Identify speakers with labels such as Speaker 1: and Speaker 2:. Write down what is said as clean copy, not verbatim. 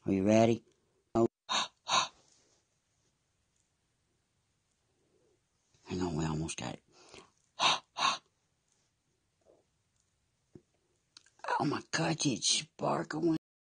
Speaker 1: Are you ready? Oh. Hang on, we almost got it. Oh my God, it's sparkling.